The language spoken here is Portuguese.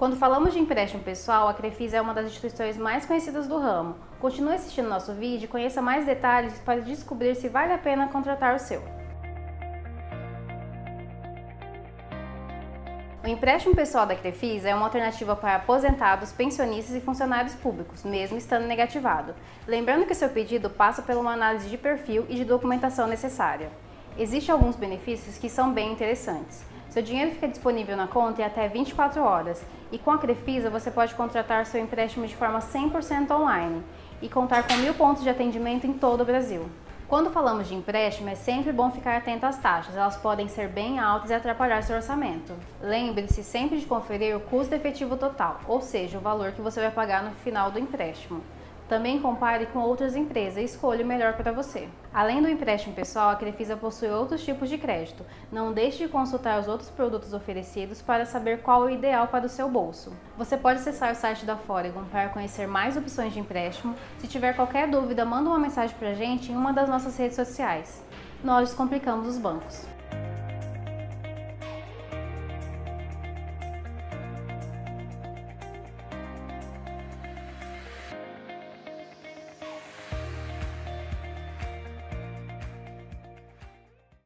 Quando falamos de empréstimo pessoal, a Crefisa é uma das instituições mais conhecidas do ramo. Continue assistindo nosso vídeo e conheça mais detalhes para descobrir se vale a pena contratar o seu. O empréstimo pessoal da Crefisa é uma alternativa para aposentados, pensionistas e funcionários públicos, mesmo estando negativado. Lembrando que seu pedido passa por uma análise de perfil e de documentação necessária. Existem alguns benefícios que são bem interessantes. Seu dinheiro fica disponível na conta em até 24 horas e com a Crefisa você pode contratar seu empréstimo de forma 100% online e contar com 1000 pontos de atendimento em todo o Brasil. Quando falamos de empréstimo, é sempre bom ficar atento às taxas, elas podem ser bem altas e atrapalhar seu orçamento. Lembre-se sempre de conferir o custo efetivo total, ou seja, o valor que você vai pagar no final do empréstimo. Também compare com outras empresas e escolha o melhor para você. Além do empréstimo pessoal, a Crefisa possui outros tipos de crédito. Não deixe de consultar os outros produtos oferecidos para saber qual é o ideal para o seu bolso. Você pode acessar o site da Foregon para conhecer mais opções de empréstimo. Se tiver qualquer dúvida, manda uma mensagem para a gente em uma das nossas redes sociais. Nós descomplicamos os bancos.